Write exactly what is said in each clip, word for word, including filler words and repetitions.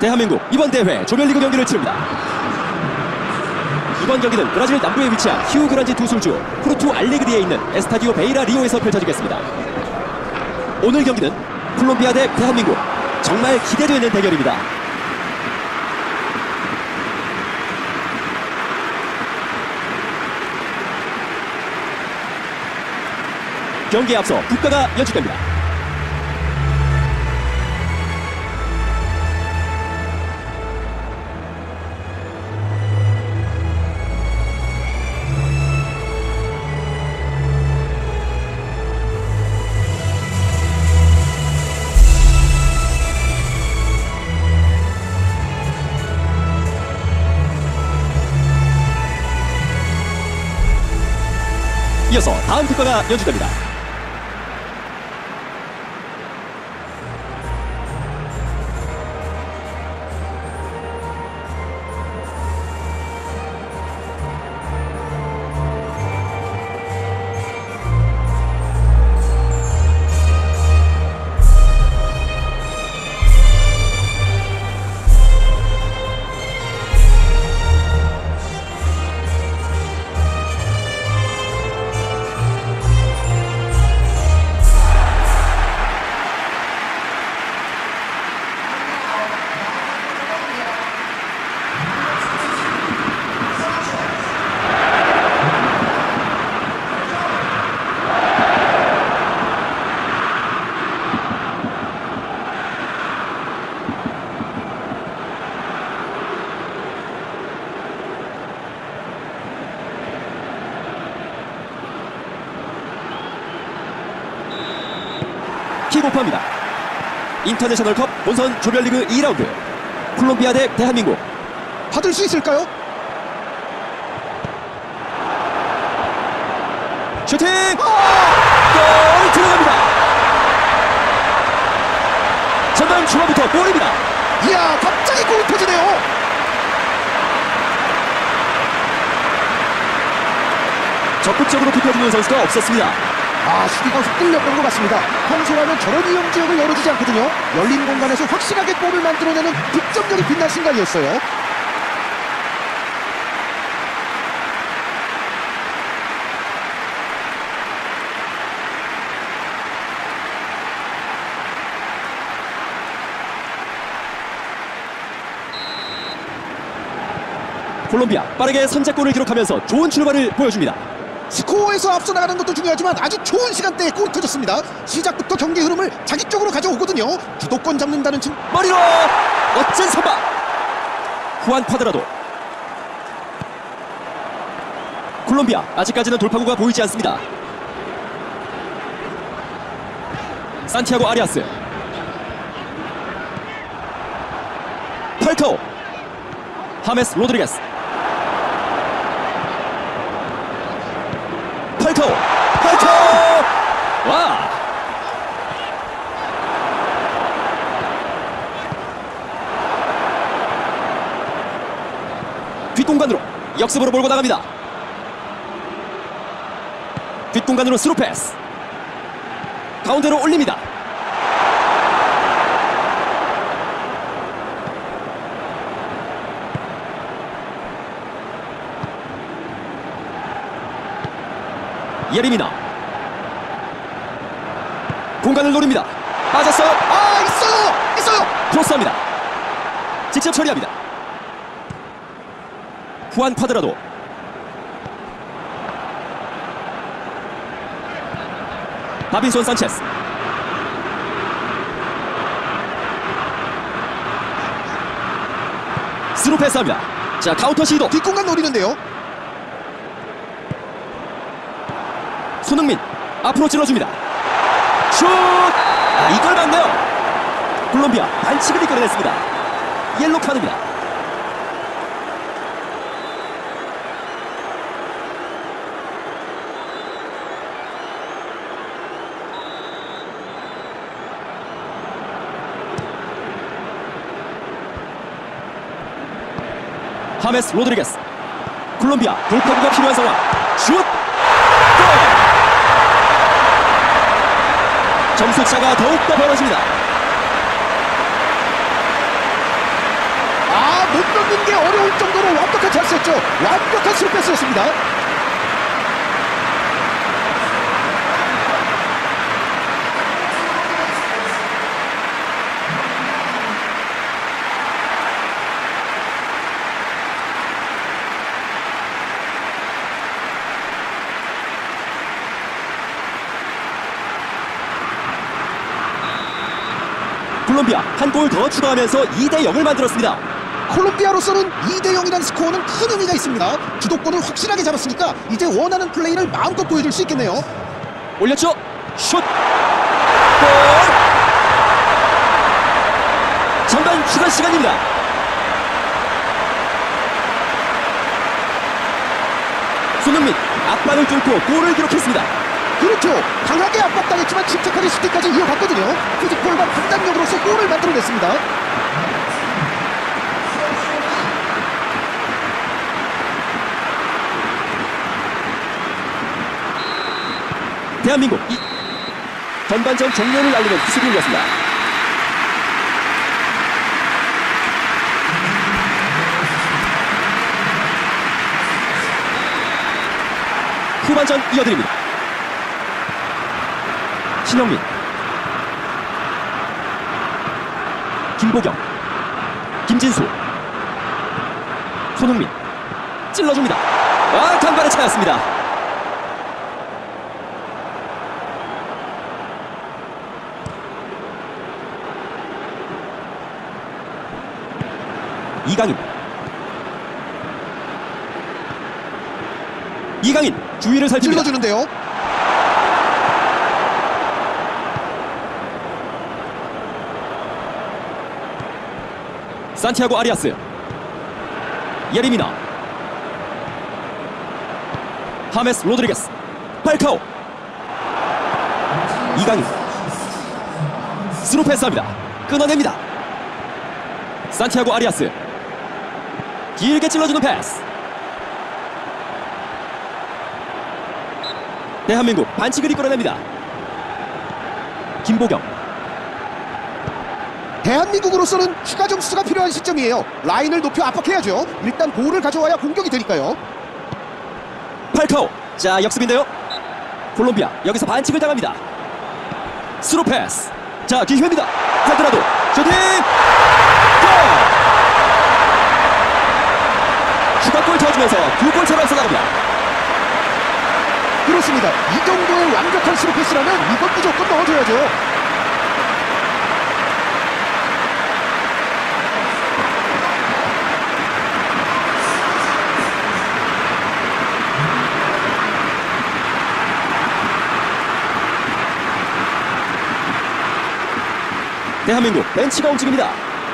대한민국 이번 대회 조별리그 경기를 치릅니다. 이번 경기는 브라질 남부에 위치한 히우그란지 두술주 포르투 알레그리에 있는 에스타디오 베이라 리오에서 펼쳐지겠습니다. 오늘 경기는 콜롬비아 대 대한민국, 정말 기대되는 대결입니다. 경기에 앞서 국가가 연축됩니다. 이어서 다음 국가가 연주됩니다. 킥오프합니다. 인터내셔널컵 본선 조별리그 이 라운드 콜롬비아 대 대한민국. 받을 수 있을까요? 슈팅! 골 들어갑니다. 전반 초반부터 골입니다. 이야, 갑자기 골이 터지네요. 적극적으로 비켜주는 선수가 없었습니다. 아, 수비가 훅 뚫렸던 것 같습니다. 평소라면 저런 이용 지역을 열어주지 않거든요. 열린 공간에서 확실하게 골을 만들어내는 득점력이 빛난 순간이었어요. 콜롬비아 빠르게 선제골을 기록하면서 좋은 출발을 보여줍니다. 스코어에서 앞서 나가는 것도 중요하지만 아주 좋은 시간대에 골이 터졌습니다. 시작부터 경기 흐름을 자기 쪽으로 가져오거든요. 주도권 잡는다는 칭. 머리로 멋진 선방. 후안 콰드라도. 콜롬비아 아직까지는 돌파구가 보이지 않습니다. 산티아고 아리아스. 펄카오. 하메스 로드리게스. 펄카오. 펄카오. 와. 뒷공간으로 역습으로 몰고 나갑니다. 뒷공간으로 스루 패스. 가운데로 올립니다. 예리미나. 공간을 노립니다. 빠졌어요. 아, 있어요! 있어요! 크로스합니다. 직접 처리합니다. 후안 콰드라도. 다빈손 산체스. 스루 패스합니다. 자, 카운터 시도. 뒷공간 노리는데요. 손흥민 앞으로 찔러줍니다. 슛! 아, 이걸 맞네요. 콜롬비아 반칙을 이끌어냈습니다. 옐로 카드입니다. 하메스 로드리게스. 콜롬비아 돌파구가 필요한 상황. 슛! 골! 점수차가 더욱더 벌어집니다. 잡는 게 어려울 정도로 완벽한 찬스였죠. 완벽한 스루 패스였습니다. 콜롬비아 한 골 더 추가하면서 이 대 영을 만들었습니다. 콜롬비아로서는 이 대 영이라는 스코어는 큰 의미가 있습니다. 주도권을 확실하게 잡았으니까 이제 원하는 플레이를 마음껏 보여줄 수 있겠네요. 올렸죠. 슛. 골. 전반 추가 시간입니다. 손흥민 앞발을 뚫고 골을 기록했습니다. 그렇죠. 강하게 압박당했지만 침착하게 슈팅까지 이어갔거든요. 피지컬과 판단력으로서 골을 만들어냈습니다. 대한민국 이 전반전 종료를 알리는 기술이었습니다. 후반전 이어드립니다. 신영민, 김보경, 김진수, 손흥민 찔러줍니다. 아, 간발의 차였습니다. 이강인, 이강인 주위를 살핍니다. 찔러주는데요. 산티아고 아리아스, 예리미나, 하메스 로드리게스, 팔카오, 이강인 스루 패스합니다. 끊어냅니다. 산티아고 아리아스 길게 찔러주는 패스. 대한민국 반칙을 이끌어냅니다. 김보경, 대한민국으로서는 추가 점수가 필요한 시점이에요. 라인을 높여 압박해야죠. 일단 볼을 가져와야 공격이 되니까요. 팔카오, 자 역습인데요. 콜롬비아 여기서 반칙을 당합니다. 스루 패스. 자 기회입니다. 하더라도 슈팅! 골! 추가골 쳐주면서 두 골 차로 앞서나갑니다. 그렇습니다. 이 정도의 완벽한 스루 패스라면 이건 무조건 넣어줘야죠. 대한민국 벤치가 움직입니다.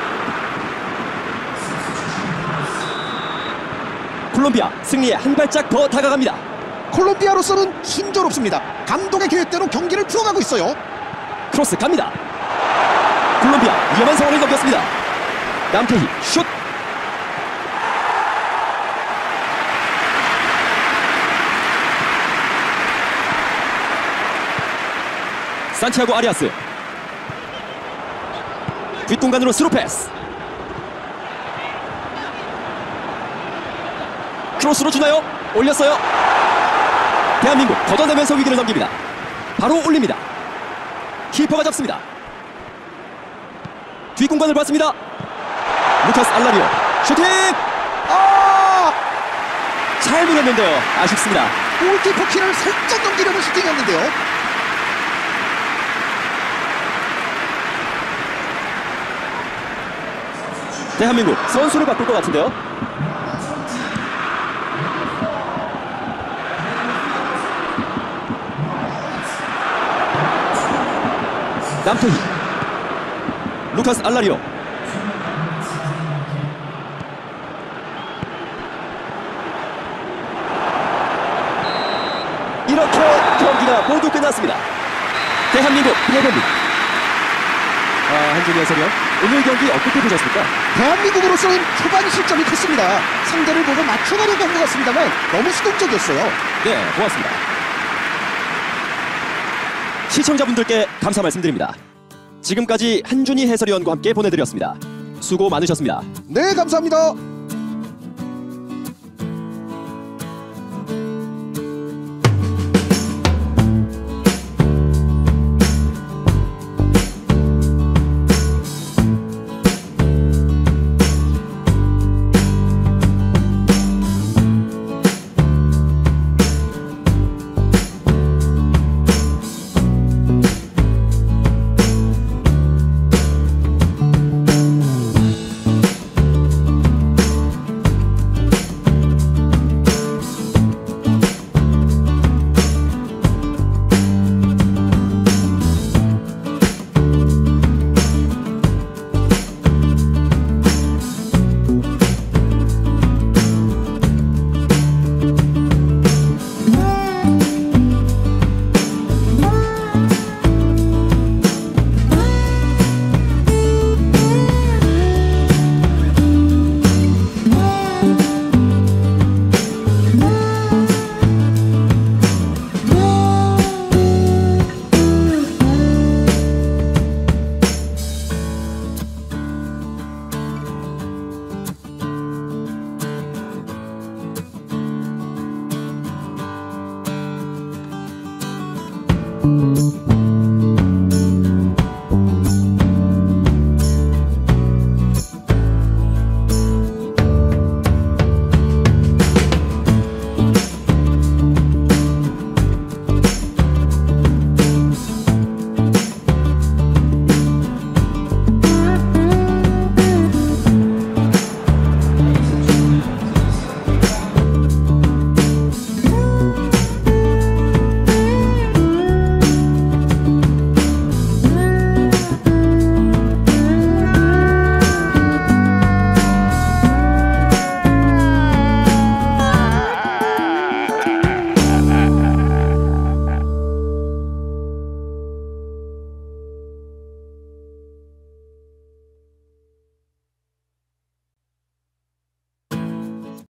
콜롬비아 승리에 한 발짝 더 다가갑니다. 콜롬비아로서는 순조롭습니다. 감독의 계획대로 경기를 풀어가고 있어요. 크로스 갑니다. 콜롬비아 위험한 상황을 넘겼습니다. 남태희 슛. 산티아고 아리아스 뒷공간으로 스루 패스. 크로스로 주나요? 올렸어요. 대한민국 걷어내면서 위기를 넘깁니다. 바로 올립니다. 키퍼가 잡습니다. 뒷공간을 봤습니다. 루카스 알라리오 슈팅! 아! 잘 밀었는데요. 아쉽습니다. 골키퍼 키를 살짝 넘기려는 슈팅이었는데요. 대한민국 선수를 바꿀 것 같은데요. 남태희, 루카스 알라리오, 이렇게 경기가 모두 끝났습니다. 대한민국 패배입니다. 아, 한준희 해설위원, 오늘 경기 어떻게 보셨습니까? 대한민국으로서는 초반 실점이 컸습니다. 상대를 보고 맞춰가려고 한 것 같습니다만 너무 수동적이었어요. 네, 고맙습니다. 시청자분들께 감사 말씀드립니다. 지금까지 한준희 해설위원과 함께 보내드렸습니다. 수고 많으셨습니다. 네, 감사합니다. 음.